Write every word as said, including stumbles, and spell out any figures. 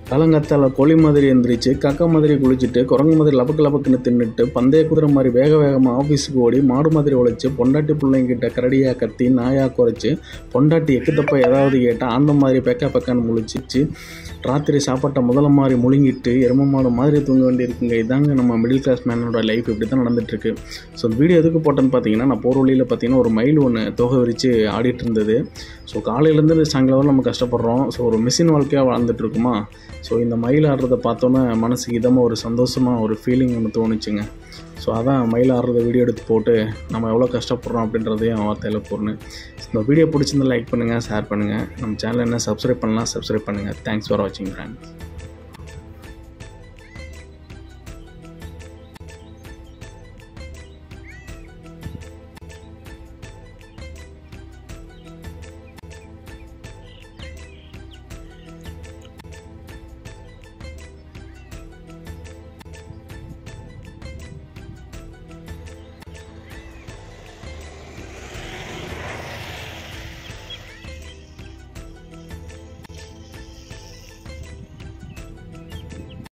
காலங்காத்தால கோழி மாதிரி எந்திரிச்சு கக்கா மாதிரி குளிச்சுட்டு குரங்கு மாதிரி லபக்கு லபக்குன்னு தின்னுட்டு பந்தய குதிரை மாதிரி வேக வேகமாக ஆஃபீஸுக்கு ஓடி மாடு மாதிரி உழைச்சி பொண்டாட்டி பிள்ளைங்கிட்ட கரடியாக கத்தி நாயாக குறைச்சி பொண்டாட்டி எக்கு தப்பா ஏதாவது கேட்டால் அந்த மாதிரி பெக்கா பெக்கான்னு முழிச்சிச்சு ராத்திரி சாப்பாட்டை முதல்ல மாதிரி முழுங்கிட்டு எரும மாடு மாதிரி தூங்க வேண்டியிருக்குங்க. இதாங்க நம்ம மிடில் கிளாஸ் மேனோட லைஃப் இப்படி தான் நடந்துட்டுருக்கு. ஸோ இந்த வீடியோ எதுக்கு போட்டேன்னு பார்த்தீங்கன்னா, நான் போகிற வழியில் பார்த்தீங்கன்னா ஒரு மயில் ஒன்று தொகை விரித்து ஆடிட்டு இருந்தது. ஸோ காலையிலேருந்து சாயங்காலம் வரை நம்ம கஷ்டப்படுறோம். ஸோ ஒரு மிஷின் வாழ்க்கையாக வாழ்ந்துட்டு இருக்குமா. ஸோ இந்த மயில் ஆடுறதை பார்த்தோன்னே மனசுக்கு இதமாக ஒரு சந்தோஷமாக ஒரு ஃபீலிங் ஒன்று தோணுச்சுங்க. ஸோ அதான் மயில் ஆடுறத வீடியோ எடுத்து போட்டு நம்ம எவ்வளோ கஷ்டப்படுறோம் அப்படின்றதையும் வார்த்தையில் போடணும். இந்த வீடியோ பிடிச்சிருந்தா லைக் பண்ணுங்கள், ஷேர் பண்ணுங்கள். நம்ம சேனல் என்ன சப்ஸ்கிரைப் பண்ணலாம் சப்ஸ்கிரைப் பண்ணுங்கள். தேங்க்ஸ் ஃபார் வாட்சிங் ஃப்ரெண்ட்ஸ்.